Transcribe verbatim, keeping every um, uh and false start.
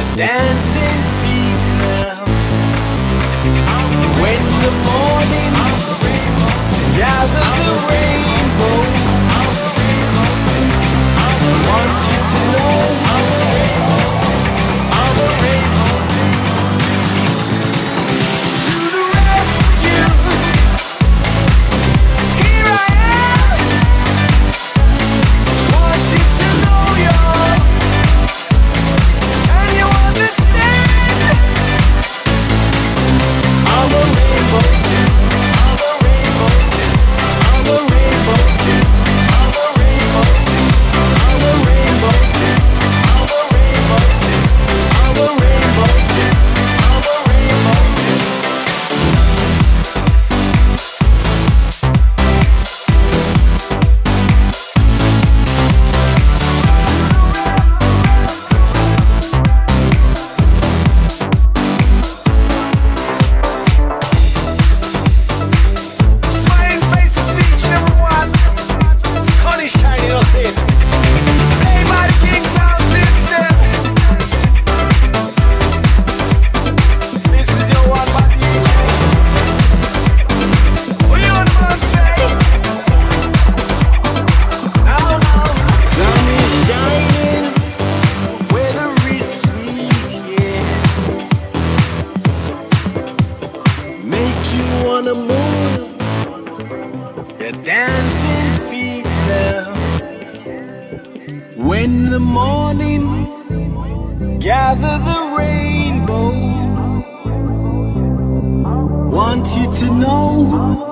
dancing feet now. When the morning gather the rainbow, want you to know I'm a rainbow too. To the rescue, here I am. Want you to know you're, and you understand. I'm a rainbow too. I'm a rainbow too. I'm a rainbow too. I'm a rainbow too. I'm a rainbow too. I'm a rainbow too. I'm a rainbow too. I'm a rainbow too. Smiling faces featuring everyone. Sun is shining on it. Played by the King Sound System. This is your one by D J. What you want to say? Now, now. Sun is shining. Weather is sweet, yeah. Make you wanna move. Your dancing feet now. When the morning gather the rainbow, want you to know